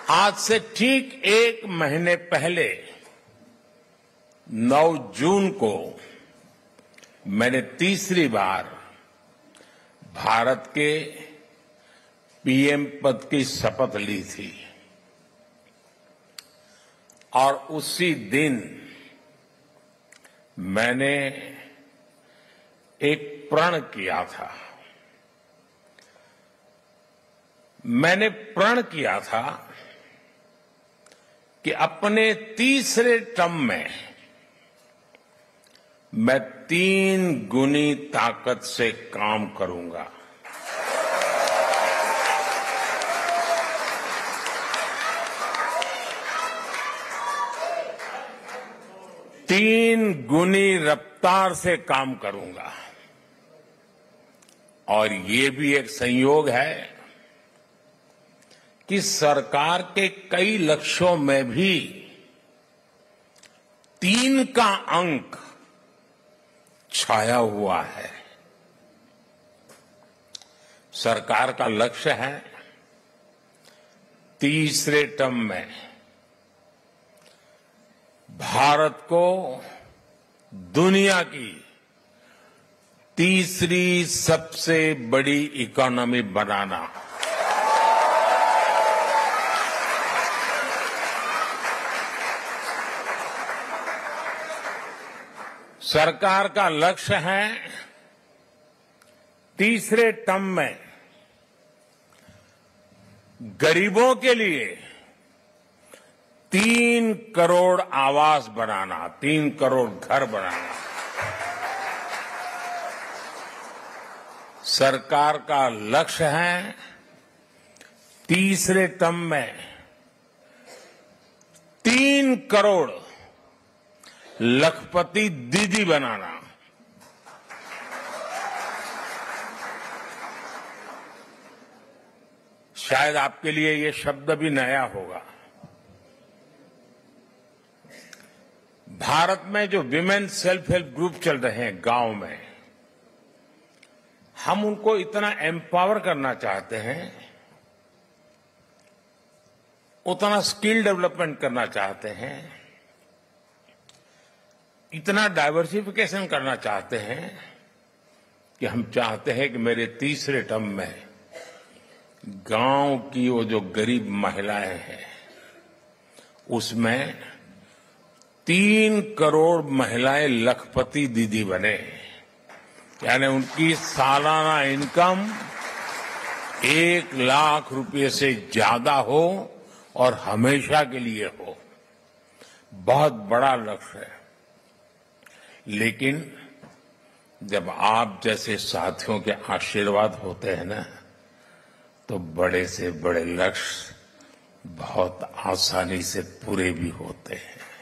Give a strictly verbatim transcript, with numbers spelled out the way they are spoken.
आज से ठीक एक महीने पहले नौ जून को मैंने तीसरी बार भारत के पीएम पद की शपथ ली थी और उसी दिन मैंने एक प्रण किया था। मैंने प्रण किया था कि अपने तीसरे टर्म में मैं तीन गुनी ताकत से काम करूंगा। तीन गुनी रफ्तार से काम करूंगा। और ये भी एक संयोग है कि सरकार के कई लक्ष्यों में भी तीन का अंक छाया हुआ है। सरकार का लक्ष्य है तीसरे टर्म में भारत को दुनिया की तीसरी सबसे बड़ी इकोनॉमी बनाना। सरकार का लक्ष्य है तीसरे टर्म में गरीबों के लिए तीन करोड़ आवास बनाना, तीन करोड़ घर बनाना। सरकार का लक्ष्य है तीसरे टर्म में तीन करोड़ लखपति दीदी बनाना। शायद आपके लिए ये शब्द भी नया होगा। भारत में जो विमेन सेल्फ हेल्प ग्रुप चल रहे हैं गांव में, हम उनको इतना एम्पावर करना चाहते हैं, उतना स्किल डेवलपमेंट करना चाहते हैं, इतना डाइवर्सिफिकेशन करना चाहते हैं कि हम चाहते हैं कि मेरे तीसरे टर्म में गांव की वो जो गरीब महिलाएं हैं उसमें तीन करोड़ महिलाएं लखपति दीदी बने। यानी उनकी सालाना इनकम एक लाख रुपए से ज्यादा हो और हमेशा के लिए हो। बहुत बड़ा लक्ष्य है। लेकिन जब आप जैसे साथियों के आशीर्वाद होते हैं ना, तो बड़े से बड़े लक्ष्य बहुत आसानी से पूरे भी होते हैं।